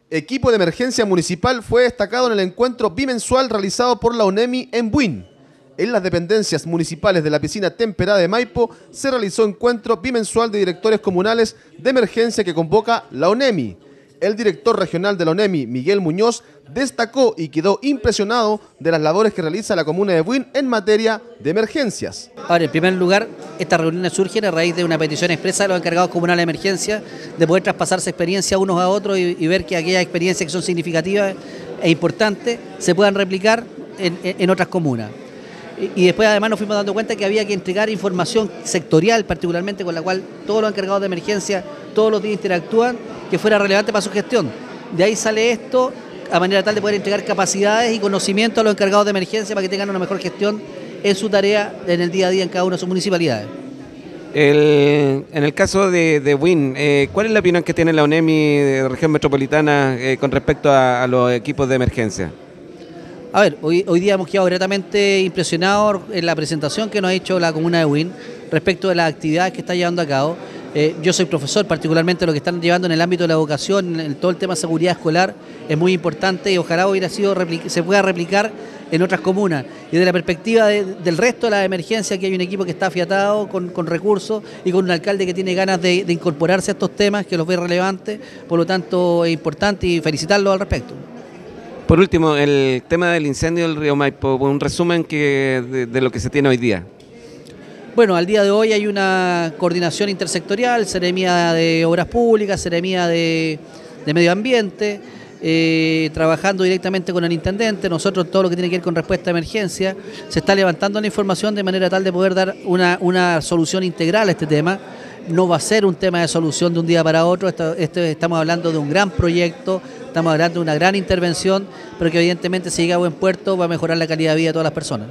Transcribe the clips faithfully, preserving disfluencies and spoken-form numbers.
Equipo de emergencia municipal fue destacado en el encuentro bimensual realizado por la ONEMI en Buin. En las dependencias municipales de la piscina temperada de Maipo se realizó encuentro bimensual de directores comunales de emergencia que convoca la ONEMI. El director regional de la ONEMI, Miguel Muñoz, destacó y quedó impresionado de las labores que realiza la comuna de Buin en materia de emergencias. Ahora, en primer lugar, estas reuniones surgen a raíz de una petición expresa de los encargados comunales de emergencia de poder traspasarse experiencia unos a otros y, y ver que aquellas experiencias que son significativas e importantes se puedan replicar en, en, en otras comunas. Y después además nos fuimos dando cuenta que había que entregar información sectorial, particularmente con la cual todos los encargados de emergencia todos los días interactúan, que fuera relevante para su gestión. De ahí sale esto, a manera tal de poder entregar capacidades y conocimiento a los encargados de emergencia para que tengan una mejor gestión en su tarea en el día a día en cada una de sus municipalidades. El, en el caso de, de Buin, eh, ¿cuál es la opinión que tiene la ONEMI de región metropolitana eh, con respecto a, a los equipos de emergencia? A ver, hoy, hoy día hemos quedado gratamente impresionados en la presentación que nos ha hecho la comuna de Buin respecto de las actividades que está llevando a cabo. Eh, yo soy profesor, particularmente lo que están llevando en el ámbito de la educación, en todo el tema de seguridad escolar, es muy importante y ojalá hubiera sido se pueda replicar en otras comunas. Y desde la perspectiva de, del resto de las emergencias, que hay un equipo que está afiatado con, con recursos y con un alcalde que tiene ganas de, de incorporarse a estos temas, que los ve relevantes, por lo tanto es importante y felicitarlos al respecto. Por último, el tema del incendio del río Maipo, un resumen que de, de lo que se tiene hoy día. Bueno, al día de hoy hay una coordinación intersectorial, Seremía de Obras Públicas, Seremía de, de Medio Ambiente, eh, trabajando directamente con el intendente. Nosotros todo lo que tiene que ver con respuesta a emergencia, se está levantando la información de manera tal de poder dar una, una solución integral a este tema. No va a ser un tema de solución de un día para otro, esto, esto, estamos hablando de un gran proyecto, estamos hablando de una gran intervención, pero que evidentemente si llega a buen puerto va a mejorar la calidad de vida de todas las personas.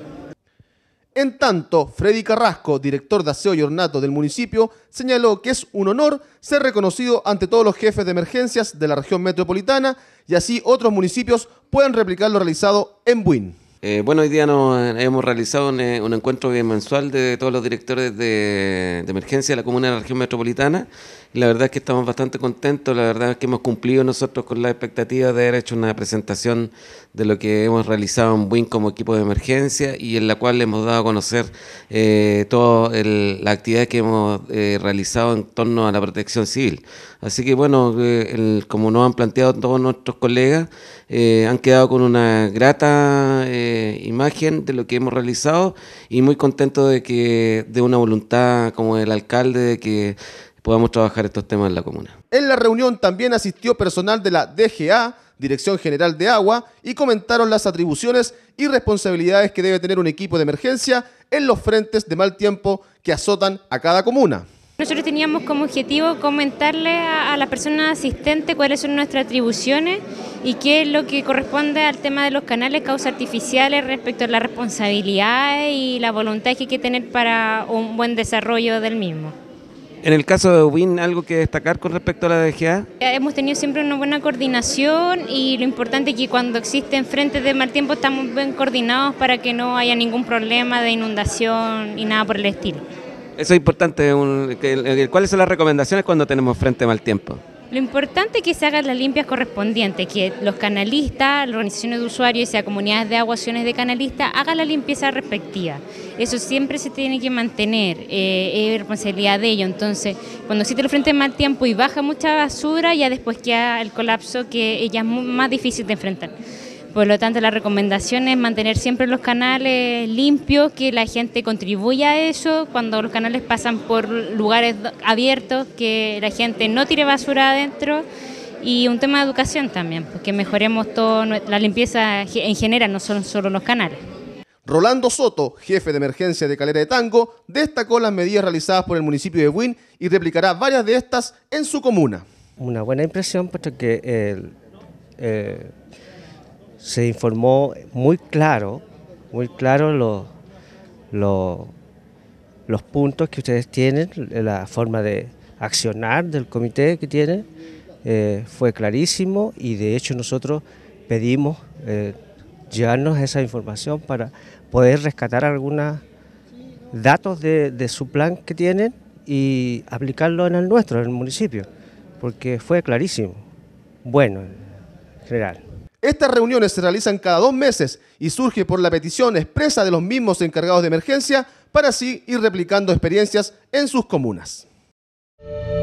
En tanto, Freddy Carrasco, director de aseo y ornato del municipio, señaló que es un honor ser reconocido ante todos los jefes de emergencias de la región metropolitana y así otros municipios puedan replicar lo realizado en Buin. Eh, bueno, hoy día nos hemos realizado un, un encuentro mensual de todos los directores de, de emergencia de la comuna de la región metropolitana y la verdad es que estamos bastante contentos, la verdad es que hemos cumplido nosotros con la expectativa de haber hecho una presentación de lo que hemos realizado en Buin como equipo de emergencia y en la cual le hemos dado a conocer eh, todas las actividades que hemos eh, realizado en torno a la protección civil. Así que bueno, eh, el, como nos han planteado todos nuestros colegas, eh, han quedado con una grata eh, imagen de lo que hemos realizado y muy contentos de que de una voluntad como el alcalde de que podamos trabajar estos temas en la comuna. En la reunión también asistió personal de la D G A, Dirección General de Agua, y comentaron las atribuciones y responsabilidades que debe tener un equipo de emergencia en los frentes de mal tiempo que azotan a cada comuna. Nosotros teníamos como objetivo comentarle a, a la persona asistente cuáles son nuestras atribuciones y qué es lo que corresponde al tema de los canales causas artificiales respecto a las responsabilidades y la voluntad que hay que tener para un buen desarrollo del mismo. En el caso de Buin, ¿algo que destacar con respecto a la D G A? Hemos tenido siempre una buena coordinación y lo importante es que cuando existen frentes de mal tiempo estamos bien coordinados para que no haya ningún problema de inundación y nada por el estilo. Eso es importante. Un, que, ¿Cuáles son las recomendaciones cuando tenemos frente de mal tiempo? Lo importante es que se hagan las limpias correspondientes, que los canalistas, las organizaciones de usuarios, sea comunidades de agua, acciones de canalistas, hagan la limpieza respectiva. Eso siempre se tiene que mantener, eh, es responsabilidad de ellos. Entonces, cuando existe el frente de mal tiempo y baja mucha basura, ya después queda el colapso que ya es muy, más difícil de enfrentar. Por lo tanto, la recomendación es mantener siempre los canales limpios, que la gente contribuya a eso, cuando los canales pasan por lugares abiertos, que la gente no tire basura adentro, y un tema de educación también, porque mejoremos toda la limpieza en general, no son solo los canales. Rolando Soto, jefe de emergencia de Calera de Tango, destacó las medidas realizadas por el municipio de Buin y replicará varias de estas en su comuna. Una buena impresión, puesto que el... Eh, se informó muy claro, muy claro los, los, los puntos que ustedes tienen, la forma de accionar del comité que tienen, eh, fue clarísimo y de hecho nosotros pedimos eh, llevarnos esa información para poder rescatar algunos datos de, de su plan que tienen y aplicarlo en el nuestro, en el municipio, porque fue clarísimo. Bueno, general. Estas reuniones se realizan cada dos meses y surge por la petición expresa de los mismos encargados de emergencia para así ir replicando experiencias en sus comunas.